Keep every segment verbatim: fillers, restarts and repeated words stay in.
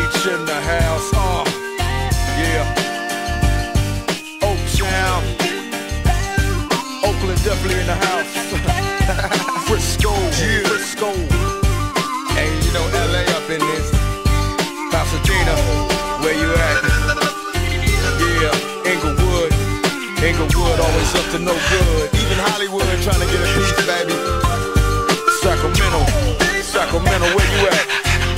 Beach in the house, uh, yeah. Oaktown, Oakland definitely in the house. Frisco, yeah. Frisco. Hey, you know L A up in this. Pasadena, where you at? Yeah, Inglewood. Inglewood always up to no good. Even Hollywood trying to get a piece, baby. Sacramento, Sacramento, where you at?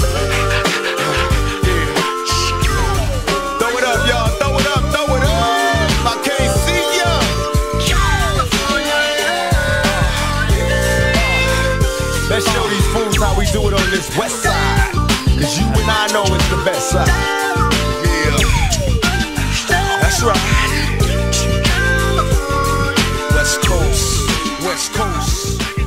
Yeah. Throw it up, y'all. Throw it up, throw it up. I can't see ya. Let's show these fools how we do it on this west side. Cause you and I know it's the best side. Yeah. That's right. West Coast, West Coast.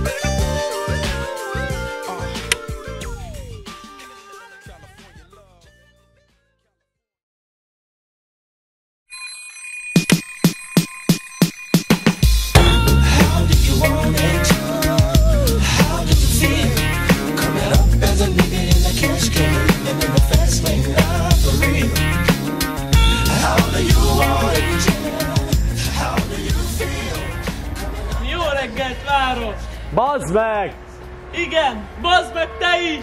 How do you want it? How do you feel? Coming up as a nigga in a cash can, living in the fast lane, not for real. How do you want it? How do you feel? Jó reggelt várok! Bazd meg! Igen, bazd meg te is!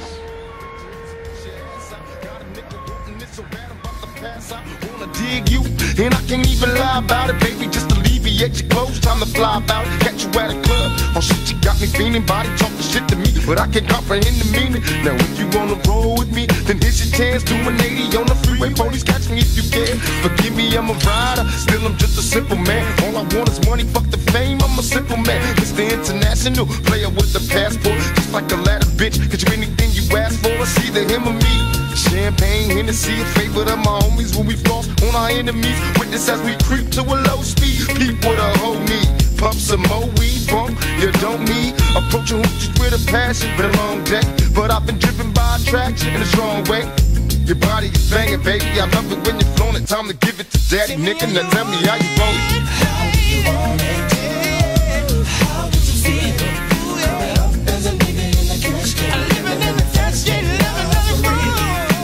I wanna dig you, and I can't even lie about it, baby. Just alleviate your clothes, time to fly about it. Catch you at a club, oh shit, you got me feeling, body talking shit to me, but I can't comprehend the meaning. Now if you wanna roll with me, then here's your chance. Do an eighty on the freeway, police catch me if you can. Forgive me, I'm a rider, still I'm just a simple man. All I want is money, fuck the fame, I'm a simple man. Mister International, player with the passport, just like a ladder, bitch. Cause you anything you ask for, it's either him or me. Champagne, Hennessy, a favorite of my homies when we floss on our enemies. Witness as we creep to a low speed. Peep with a whole need. Pump some more weed, bump, you don't need. Approaching hoochies with a passion, been a long day, but I've been driven by attraction in a strong way. Your body is banging, baby, I love it when you're flown it. Time to give it to daddy, nigga, now tell me how you want it. How do you want it? How do you feel? Coming up as a nigga in a cash can, living in the fast lane, not for real.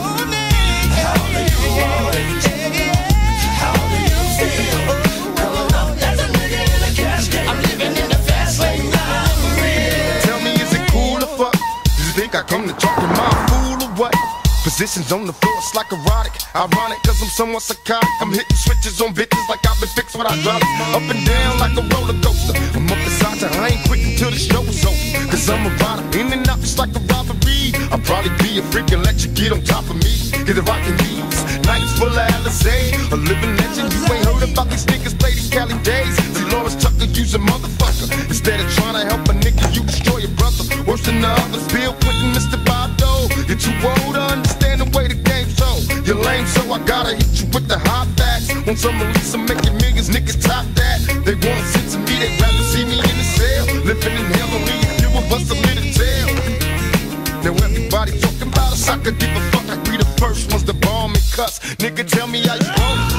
How do you want it? How do you feel? Coming up as a nigga in a cash can, I'm living in the fast lane, not for real. Tell me, is it cool or fuck? Do you think I came to talk to my fool or what? Positions on the floor, it's like erotic. Ironic, cause I'm somewhat psychotic. I'm hitting switches on bitches like I've been fixed with hydraulics. Up and down like a roller coaster. I'm up beside you, I ain't quitting till the show's over. Cause I'm a rider, in and out just like a robbery. I'll probably be a freak and let you get on top of me. Get the rockin' these nights full of Alizé. A living legend, you ain't heard about these niggas play these Cali days. Dolores Tucker, use a motherfucker. Instead of trying to help a nigga, you destroy your brother. Worse than the others, Bill Clinton, Mister Bob Dole. You're too old to understand the way the game's so. You're lame, so I gotta hit you with the hot facts. Want some release, I'm making millions, niggas top that. They wanna sit to me, they'd rather see me in the cell. Living in hell, only a few of us a little tale. Now everybody talking about us, I could give a fuck. I be the first ones to bomb and cuss. Nigga, tell me how you want it.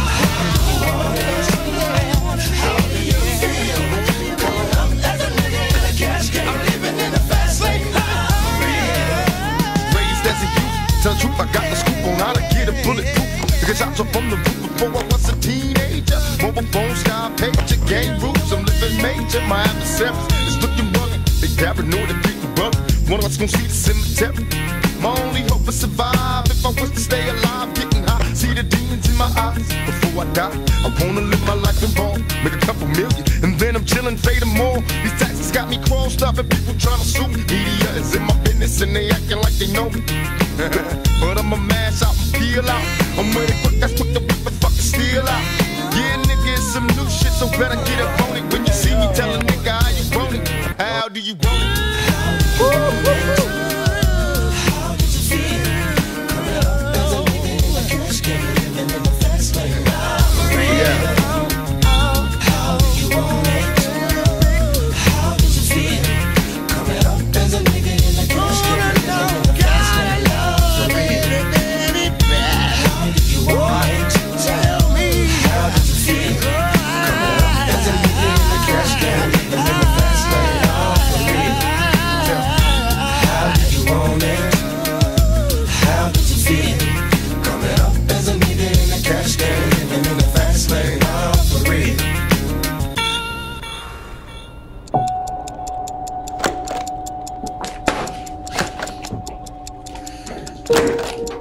How do you feel? Coming up as a nigga in a cash can, I'm living in the fast lane, not for real. Raised as a youth, tell the truth, I got the scoop on how to get a bulletproof. Niggas out from the roof before I was a teenager. Mobile phone, sky pager, game rules, I'm living major. My adversaries is looking rugged. They paranoid and beating rugged. One of us gon' see the cemetery. My only hope is survive. If I was to stay alive, getting high, see the demons in my eyes. Before I die, I wanna live my life in ball, make a couple million, and then I'm chillin', fade them all. These taxes got me crossed up and people tryna sue me. Media is in my business and they acting like they know me. But I'ma mash out and peel out. I'm with it quick, that's quick to whip and fucking steal out. Yeah, nigga, it's some new shit, so better get up on it. When you see me, tell a nigga how you want it. How do you want it? How did you feel? Coming up as a nigga in a cash can, living in the fast lane, not for real. How do you want it? How did you feel? Coming up as a nigga in a cash can, living in the fast lane, not for real. How do you want it? Tell me. How did you feel? Coming up as a nigga in a cash can, living in the fast lane, not for real. Thank